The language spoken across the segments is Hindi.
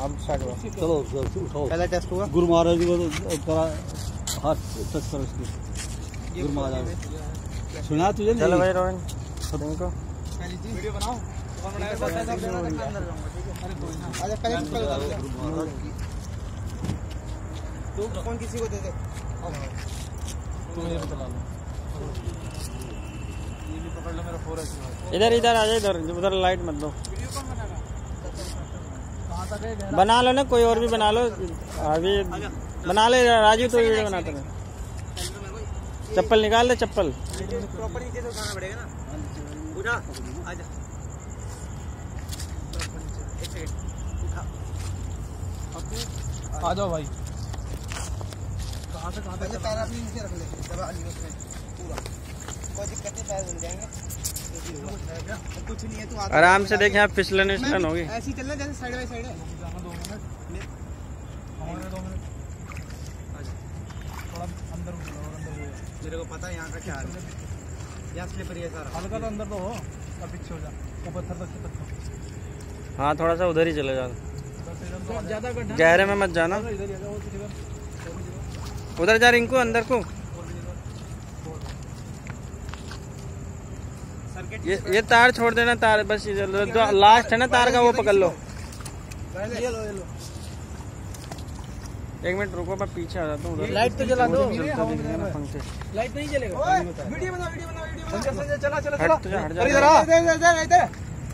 अब स्टार्ट हुआ। चलो उठाओ। पहला टेस्ट हुआ। गुरु महाराज जी को हाथ टच करो इसको। गुरु महाराज सुना तुझे नहीं? चलो भाई रोहन इनको वीडियो बनाओ। कौन बनाएगा? अच्छा पहले इसको बता दो। तू फोन किसी को दे दे। तुम ये चला लो। ये भी पकड़ लो मेरा 4x। इधर इधर आ जाए, इधर उधर लाइट मत दो। वीडियो कौन बनाएगा? कहां तक है? बना लो ना, कोई और भी बना लो। अभी बना ले राजू, तो वीडियो बनाते हैं। चप्पल निकाल दे, चप्पल प्रॉपर नीचे से उठाना पड़ेगा ना। उठा आजा। एक सेकंड उठा। आ जाओ भाई। कहां से कहां तक? पैर अपने नीचे रख ले, दबा ली उसमें पूरा। कोई दिक्कत नहीं, पैर बन जाएंगे। कुछ नहीं है, तू आराम से देखें। आप फिसलन विसलन होगी। ऐसे ही चलना जैसे साइड बाय साइड है। 2 मिनट हमारे 2 मिनट। थोड़ा अंदर मेरे को पता है यहाँ का क्या हाल है। यहाँ स्लिपर है सारा। हल्का तो अंदर तो हो, अब पीछे हो जा। वो पत्थर तक चिपक। हाँ थोड़ा सा उधर ही चले जाओ, ज्यादा गहरे में मत जाना। उधर जा रिंकू, अंदर को। ये तार छोड़ देना, तार बस जो लास्ट है ना तार का, वो पकड़ लो। ये लो 1 मिनट रुको, मैं पीछे आ जाता हूँ। लाइट तो जला दो। पंखे लाइट नहीं जलेगा। वीडियो बना चला चला हट जा, हट जा। इधर आ इधर।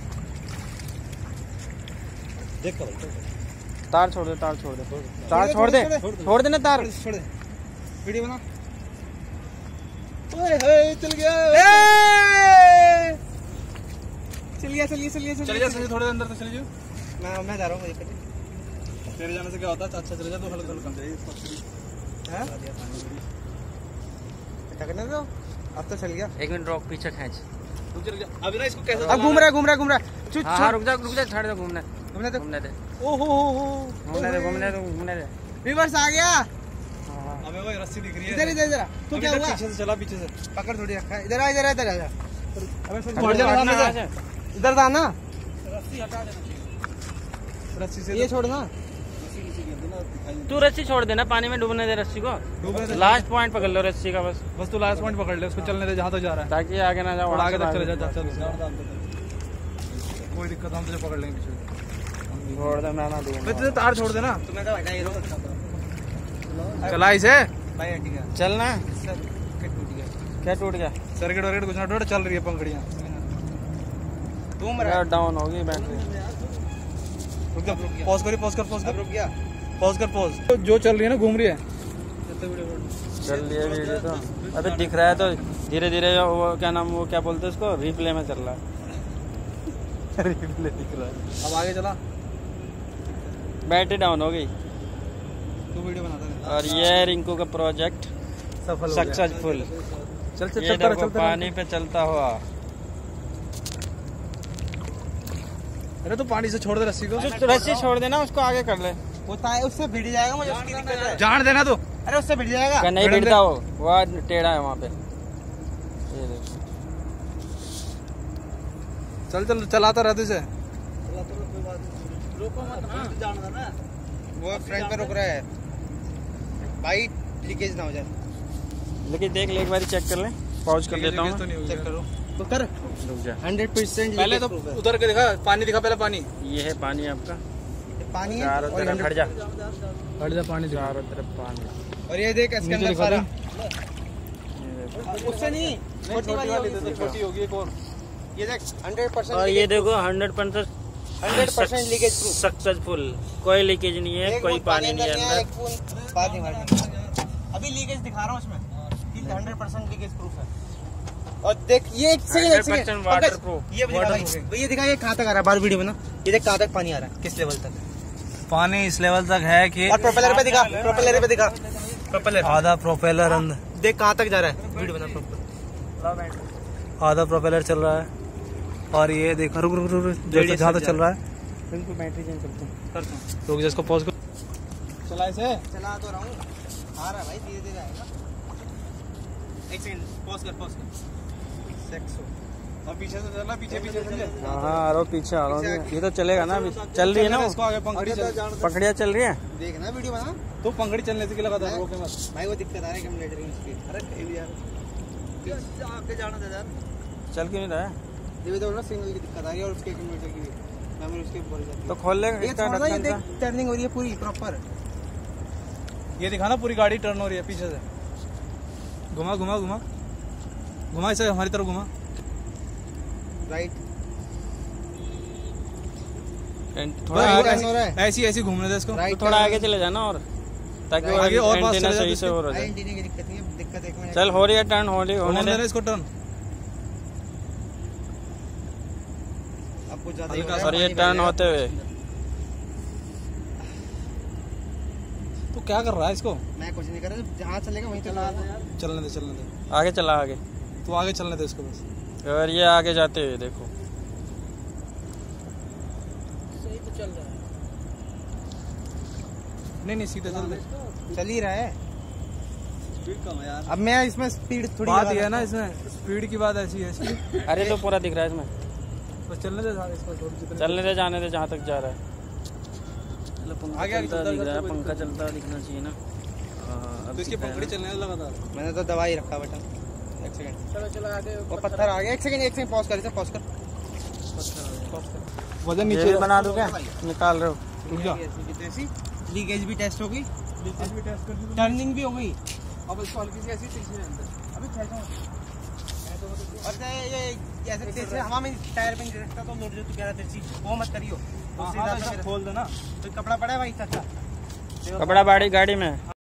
देख कर तार छोड़ दे, तार छोड़ दे, तार छोड़ दे, छोड़ देना तार। छोड़ दे। वीडियो बना। ओए हे चल गया। चलिए थोड़े अंदर तो चले जाओ। मैं जा रहा हूँ। तेरे जाने से क्या होता है? अच्छा चले जा तो हल्का हल्का है। करने दो, अब तो चल गया। 1 मिनट रोक, पीछे खींच। रुक जा अभी ना, इसको कैसे? अब घूम रहा है। हाँ रुक जा, छाड़ दो, घूमने दे। ओहो घूमने दे। रिवर्स आ गया। अबे भाई रस्सी दिख रही है। इधर तू क्या हुआ? पीछे से चला, पीछे से पकड़ थोड़ी रखा है। इधर आ जा। अबे इधर था ना, रस्सी हटा देना। रस्सी से ये छोड़ना। तू रस्सी छोड़ देना, पानी में डूबने दे रस्सी को। लास्ट पॉइंट पकड़ लो रस्सी का, बस तू लास्ट पॉइंट पकड़ ले, उसको चलने दे जहाँ तक जा रहा है, ताकि आगे ना जाओ। आगे तक चले जा। कोई दिक्कत, हम तुझे पकड़ लेंगे पीछे। छोड़ दे, मैं ना दूंगा। तुझे तार छोड़ देना। तुम्हें तो हटा, ये चला इसे। चलना। क्या टूट गया? सर्किट वर्किट कुछ ना टूट, चल रही है पंखड़ियाँ। डाउन होगी बैटरी। रुक जा, पॉज कर। रुक गया, पॉज कर। जो चल रही है ना, घूम रही है। चल रही है वीडियो तो। अबे दिख रहा है तो धीरे धीरे, वो क्या नाम, वो क्या बोलते हैं उसको, रिप्ले में चल रहा है। रिप्ले दिख रहा है। अब आगे चला। बैटरी डाउन हो गई। तू वीडियो बनाता है। और ये रिंकू का प्रोजेक्ट सक्सेसफुल। ये देखो पानी पे चलता हुआ। अरे तो पानी से छोड़ दे रस्सी को। रस्सी छोड़ देना, उसको आगे कर ले। वो उससे भिड़ जाएगा, मुझे उसकी दिक्कत है। जान देना तू। अरे उससे भिड़ जाएगा। नहीं भिड़ता वो टेढ़ा है वहाँ पे। ये देखो, चल चलाता रहते से। वो फ्रंट पे रुक रहा है भाई, लीकेज ना हो जाए। लेकिन देख ले, एक बार चेक कर ले। पॉज कर देता हूँ, चेक करो। तो कर, रुक जा। 100% पहले तो उधर के दिखा, पानी दिखा पहले। पानी ये है, पानी आपका पानी है। चारों तरफ हट जा, पानी चारों तरफ पानी। और ये देख इसके अंदर सारा। उससे नहीं, छोटी वाली दे दो, छोटी होगी एक और। ये देख 100%। और ये देखो 100% लीकेज प्रूफ, सक्सेसफुल। कोई लीकेज नहीं है, कोई पानी नहीं है अंदर। अभी लीकेज दिखा रहा हूँ उसमें, 100% लीकेज प्रूफ है। और देख ये सही है, 100% वाटर प्रूफ। ये दिखा, ये कहाँ तक आ रहा है, बार वीडियो बना। ये देख कहाँ तक पानी आ रहा है, किस लेवल तक पानी। इस लेवल तक है कि। और प्रोपेलर पे दिखा, प्रोपेलर आधा प्रोपेलर अंदर देख कहाँ तक जा रहा है। वीडियो बना प्रोपेलर, आधा प्रोपेलर चल रहा है। और ये देखो, रुक जैसे जहाँ तक चल रहा है। बिल्कुल बैटरी चेंज करता हूँ। रुक, जिसको पॉज कर। चला इसे, चला तो रहा हूँ, आ रहा है भाई, धीरे धीरे आएगा। एक सेकंड, पॉज कर। अब पीछे से चलना, पीछे पीछे समझे। हाँ आ रहा हूँ, पीछे आ रहा हूँ। ये तो चलेगा ना, अभी चल रही है ना वो? इसको आगे पंखड़ी चल, पकड़िया चल रही है। देखना वीडियो बना तो पंखड़ी चलने से लगा था रोके मत। भाई, वो दिक्कत आ रहा है कैमरेटर की उसकी। अरे यार आगे जाना था यार, चल क्यों नहीं रहा है? ये तो ना सिग्नल की दिक्कत आ रही है और उसके कैमरेटर की भी। कैमरे उसके ऊपर जाती है। तो खोल लेगा ये इसका थोड़ा ये ढक्कन देख सा। टर्निंग हो रही है पूरी प्रॉपर। ये दिखाना पूरी गाड़ी टर्न हो रही है पीछे से। घुमा घुमा घुमा घुमा, इसे हमारी तरफ घुमा। राइट, थोड़ा आगे आगे, हो रहा है। ऐसी ऐसी घूमने दे इसको। राइट, थोड़ा आगे चले जाना और, ताकि वो आगे और पास एंटीना चले जा सही से हो रहा है। एंटीना की दिक्कत नहीं है, दिक्कत एक मिनट। चल हो रही है टर्न, हो रही होने होने दे। दे इसको टर्न। आपको ज्यादा हल्का और ये टर्न होते हुए तो क्या कर रहा है इसको? मैं कुछ नहीं कर रहा, जहाँ चलेगा वहीं चला रहा है। चलने दे चलने दे, आगे चला आगे। तू आगे चलने दे इसको बस। और ये आगे जाते हुए देखो, नहीं सीधे चल दे। चल ही रहा है। स्पीड कम है यार। अब मैं इसमें स्पीड थोड़ी बात लगा ये है ना, रहा इसमें स्पीड की बात ऐसी है इसकी। अरे तो पूरा दिख रहा है इसमें। बस चलने दे सारे इसको, थोड़ी जितने चलने दे, जाने दे जहाँ तक जा रहा है। पंखा आगे आगे चलता चलता दिख रहा है, चलता पंखा चलता दिखना चाहिए ना। अब तो इसकी दिख रहा है पंखड़ी ना। चलने लगातार। हूँ। मैंने तो दबा ही रखा बटन। एक सेकंड, चलो चलो आगे। वो पत्थर आ गया, एक सेकंड पॉज कर, इसे पॉज कर। वजन ये नीचे भी बना दूं क्या? निकाल रहे हो? रुक जा। ऐसी लीकेज भी टेस्ट हो गई, लीकेज भी टेस्ट कर दी। टर्निंग भी हो गई। अब इसको हल्की सी ऐसी तीसरी अंदर। अभी खेलता हूँ। और ये ऐसे तेज से हवा में टायर पे नहीं रखता तो मुड़ जो तू कह रहा तेजी वो मत करियो। हाँ, खोल देना। तो कपड़ा पड़ा है भाई, चाचा कपड़ा बाड़ी गाड़ी में।